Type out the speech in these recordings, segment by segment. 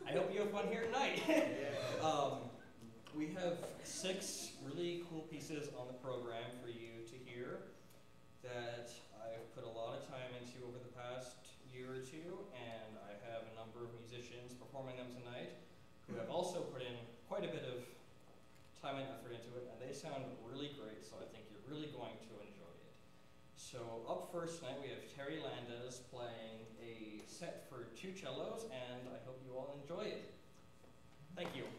I hope you have fun here tonight. We have 6 really cool pieces on the program for you to hear that I've put a lot of time into over the past year or two, and I have a number of musicians performing them tonight who have also put in quite a bit of time and effort into it, and they sound really great, so I think you're really going to enjoy it. So up first tonight we have Terri Landez playing a set for 2 cellos, and I hope you all enjoy it. Thank you.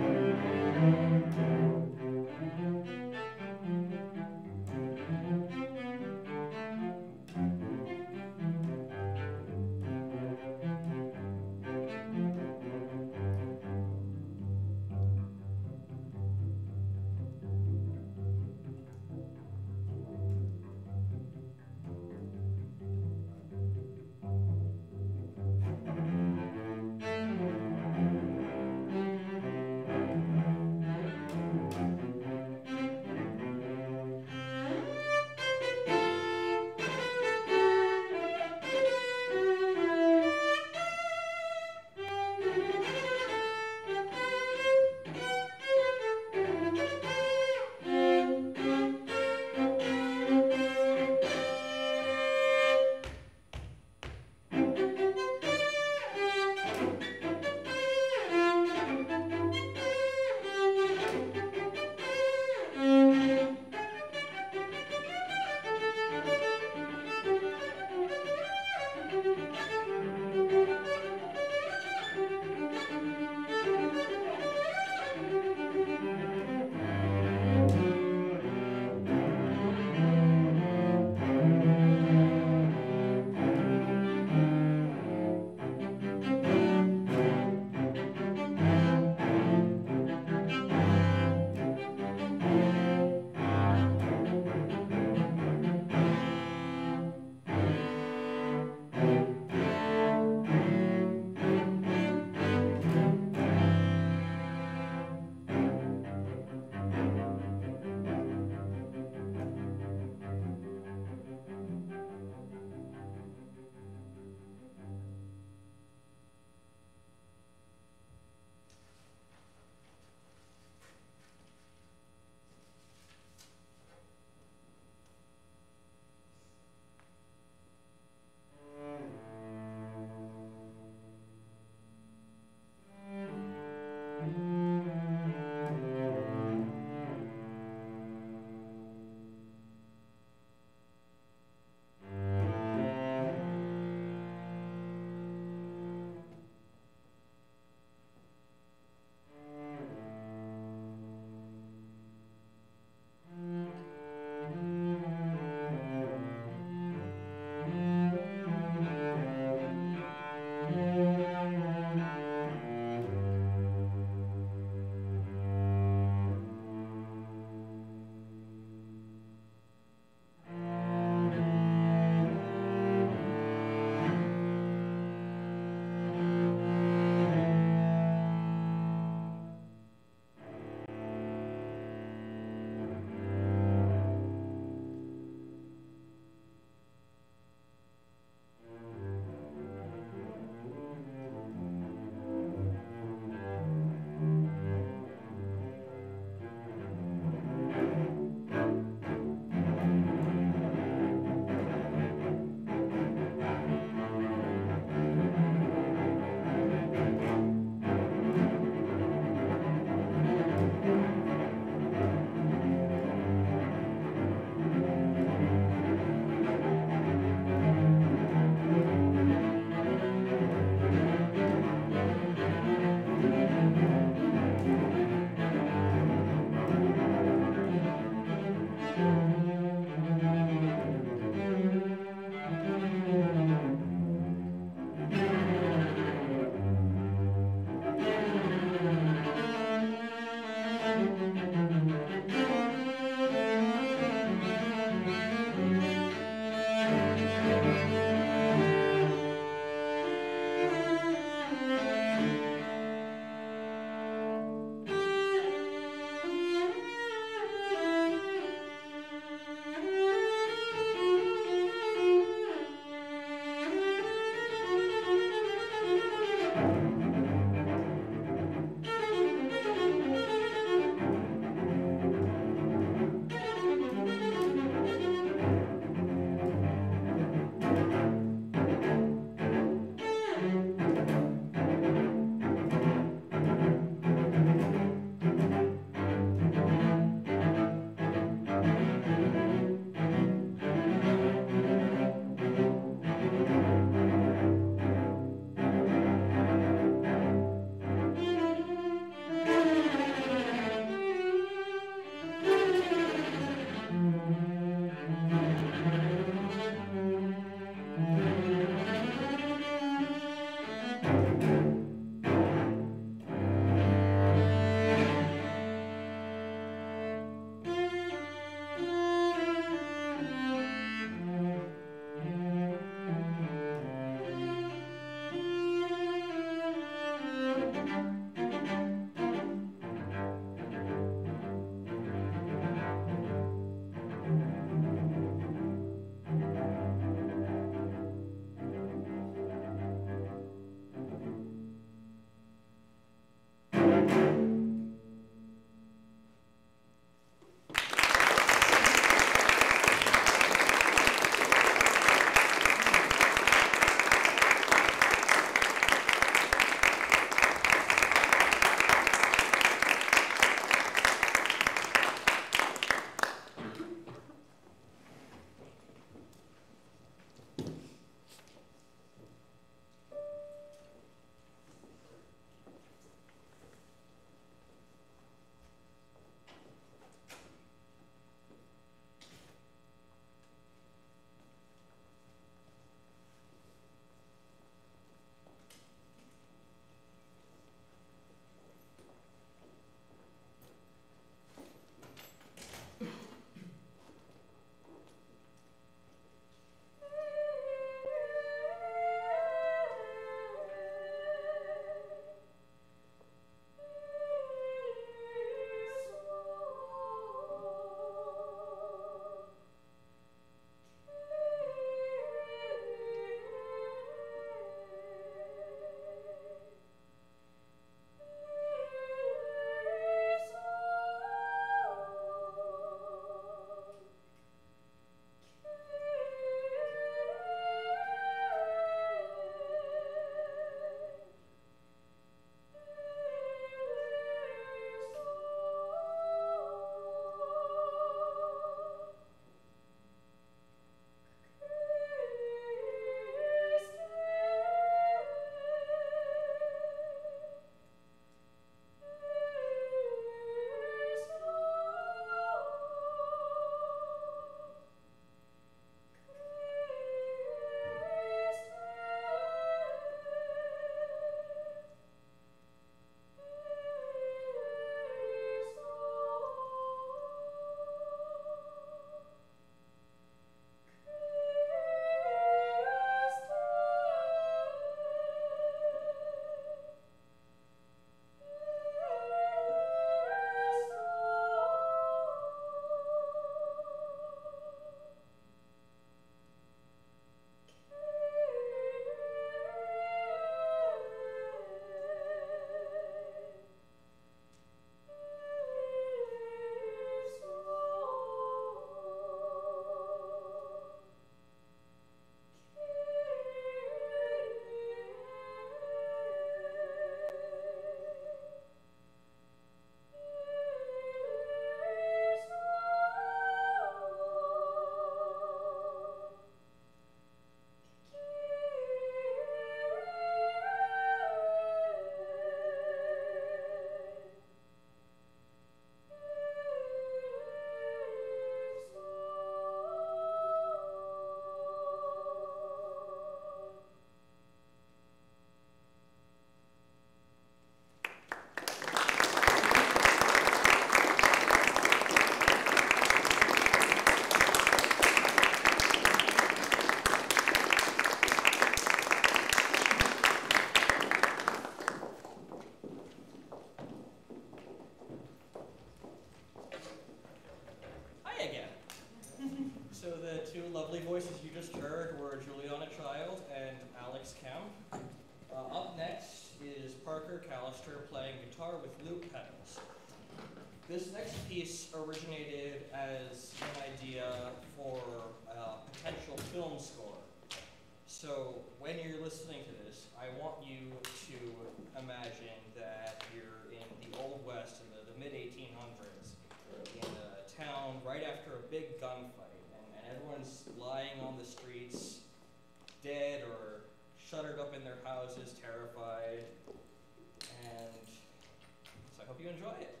just heard were Juliana Child and Alex Kemp. Up next is Parker Callister playing guitar with loop pedals. This next piece originated as an idea for a potential film score. So when you're listening to this, I want you to imagine that you're in the Old West in the mid-1800s, in a town right after a big gunfight, and everyone's lying on the streets, dead or shuttered up in their houses, terrified, and so I hope you enjoy it.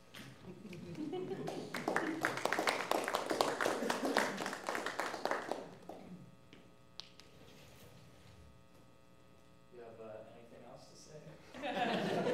You have anything else to say?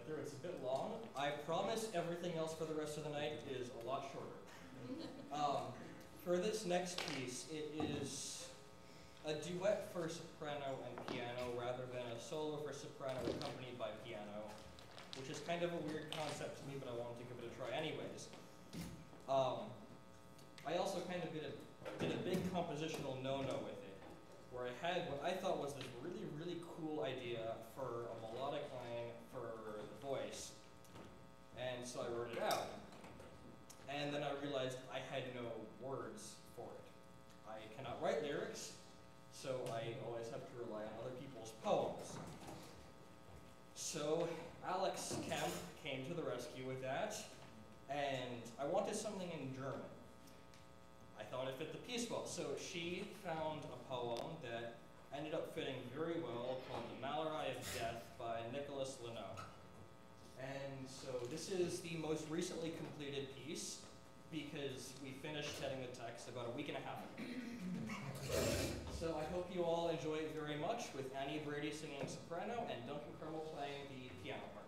through. It's a bit long. I promise everything else for the rest of the night is a lot shorter. For this next piece, it is a duet for soprano and piano rather than a solo for soprano accompanied by piano, which is kind of a weird concept to me, but I wanted to give it a try anyways. I also kind of did a big compositional no-no with it, where I had what I thought was this really, really cool idea for a melodic line for the voice. And so I wrote it out. And then I realized I had no words for it. I cannot write lyrics, so I always have to rely on other people's poems. So Alex Kemp came to the rescue with that, and I wanted something in German. I thought it fit the piece well, so she found a poem that ended up fitting very well called the Malerei of Death by Nikolaus, Lenau. And so this is the most recently completed piece because we finished heading the text about a week and a half ago. So I hope you all enjoy it very much with Annie Brady singing soprano and Duncan Krummel playing the piano part.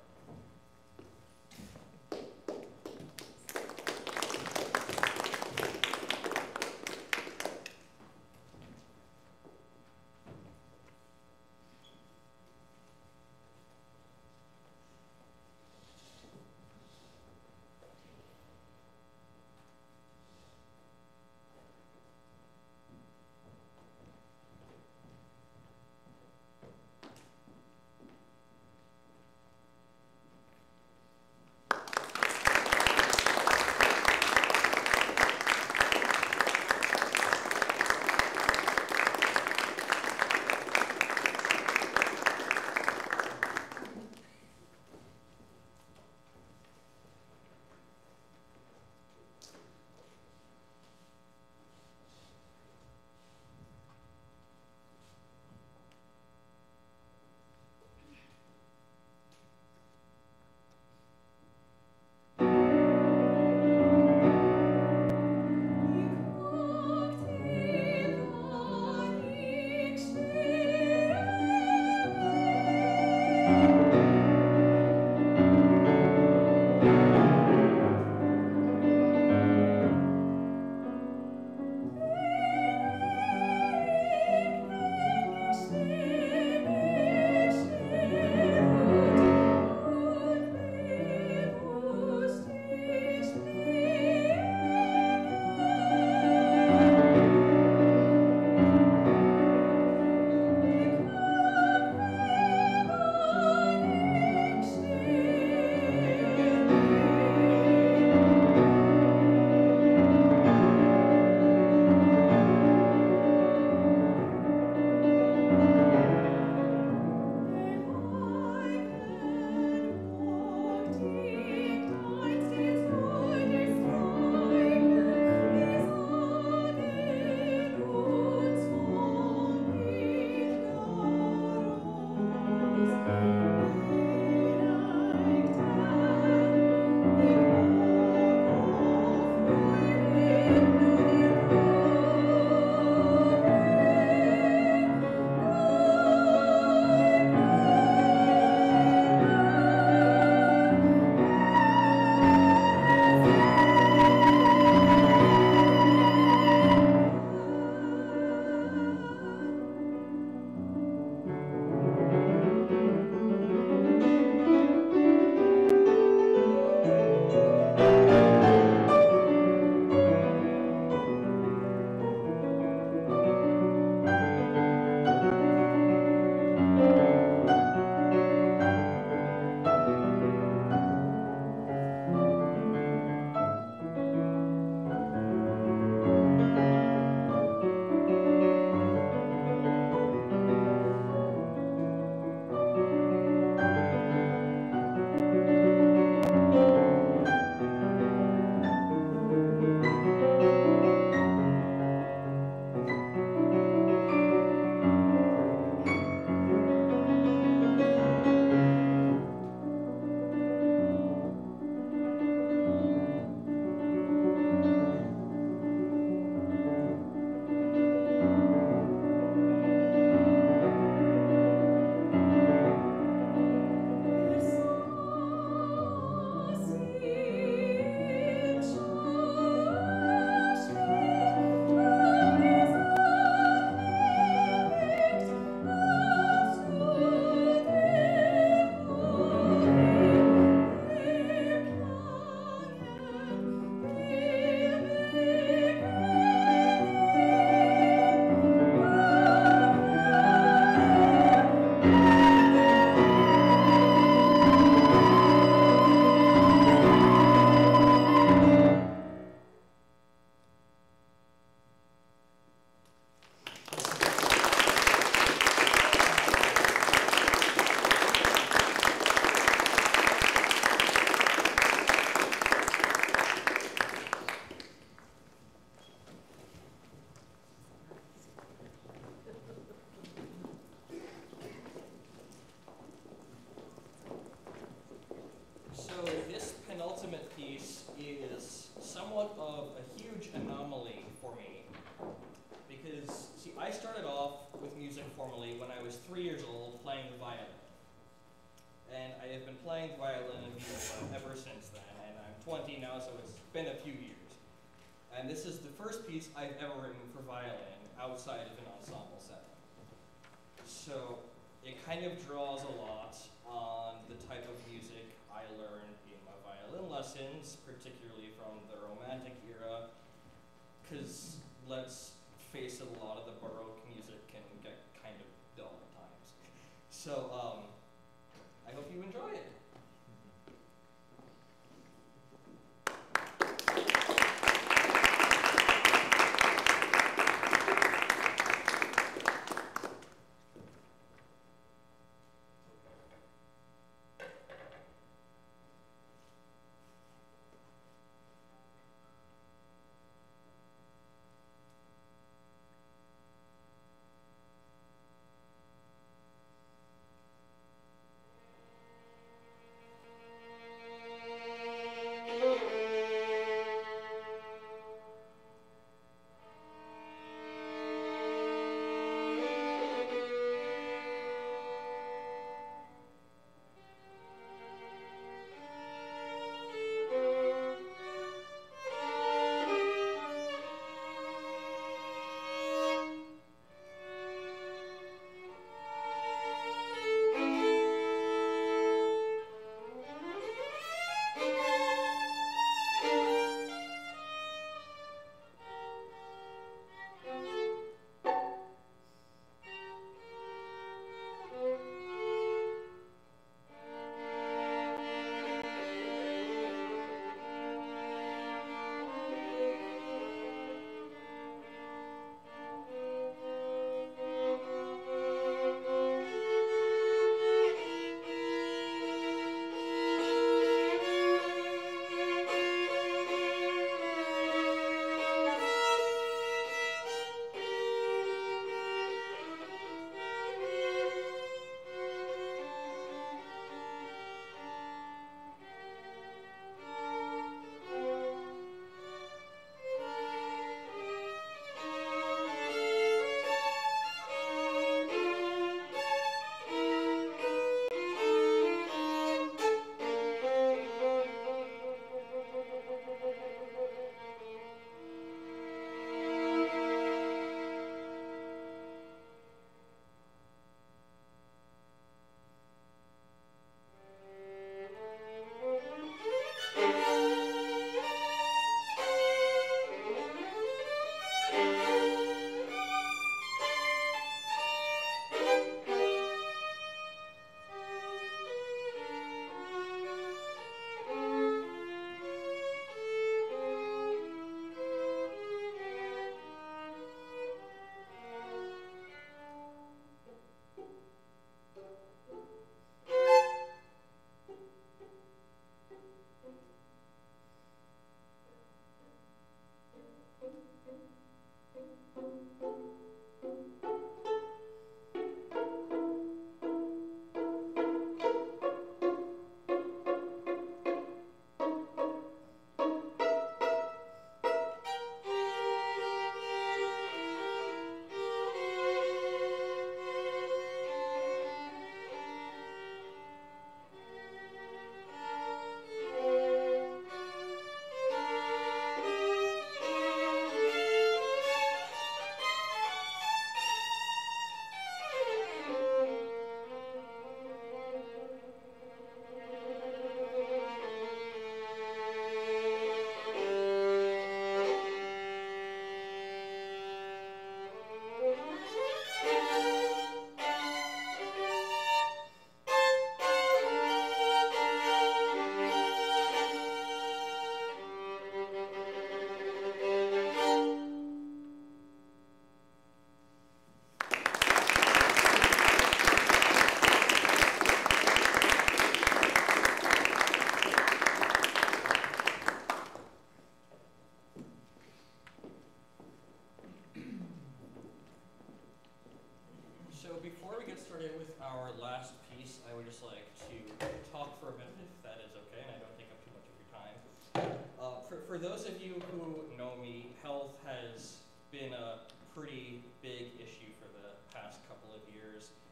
3 years old playing the violin. And I have been playing the violin and viola ever since then, and I'm 20 now, so it's been a few years. And this is the first piece I've ever written for violin outside of an ensemble setting. So it kind of draws a lot on the type of music I learned in my violin lessons, particularly from the Romantic era, because let's face it, a lot of the Baroque music can get kind of dull at times. So I hope you enjoy it. For those of you who know me, health has been a pretty big issue for the past couple of years.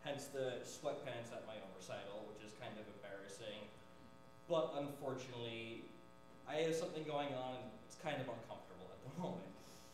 hence the sweatpants at my own recital, which is kind of embarrassing. But unfortunately, I have something going on, and it's kind of uncomfortable at the moment.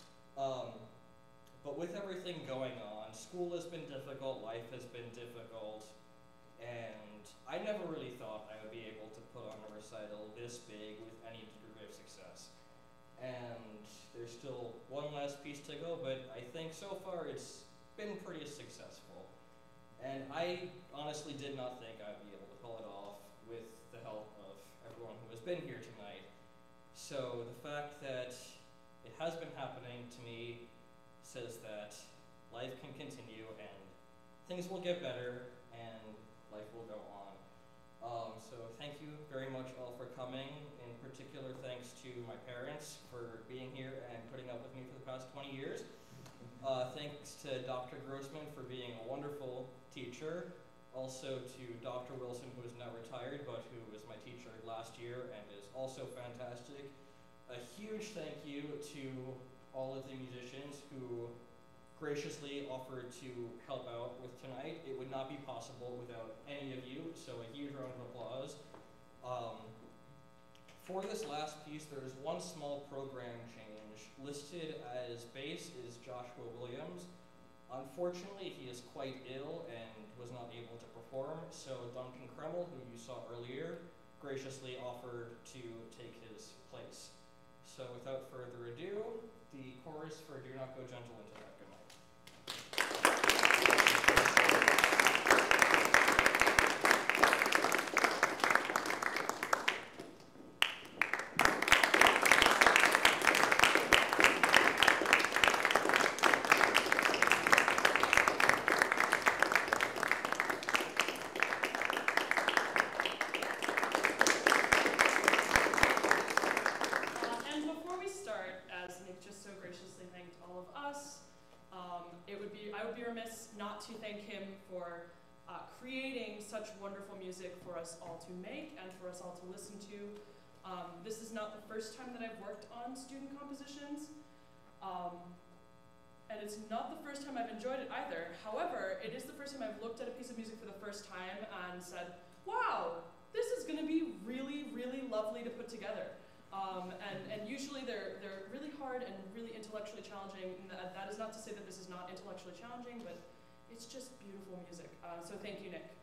But with everything going on, school has been difficult, life has been difficult, and I never really thought I would be able to put on a recital this big with any degree of success. And there's still one last piece to go, but I think so far it's been pretty successful. And I honestly did not think I'd be able to pull it off with the help of everyone who has been here tonight. So the fact that it has been happening to me says that life can continue and things will get better and life will go on. So thank you very much all for coming. In particular, thanks to my parents for being here and putting up with me for the past 20 years. Thanks to Dr. Grossman for being a wonderful teacher. Also to Dr. Wilson, who is now retired, but who was my teacher last year and is also fantastic. A huge thank you to all of the musicians who graciously offered to help out with tonight. It would not be possible without any of you, so a huge round of applause. For this last piece, there is one small program change. Listed as bass is Joshua Williams. Unfortunately, he is quite ill and was not able to perform, so Duncan Krummel, who you saw earlier, graciously offered to take his place. So without further ado, the chorus for Do Not Go Gentle Into That. Good night. I would be remiss not to thank him for creating such wonderful music for us all to make and for us all to listen to. This is not the first time that I've worked on student compositions, and it's not the first time I've enjoyed it either. However, it is the first time I've looked at a piece of music for the first time and said, wow, this is going to be really, really lovely to put together. And usually they're really hard and really intellectually challenging. That is not to say that this is not intellectually challenging, but it's just beautiful music. So thank you, Nick.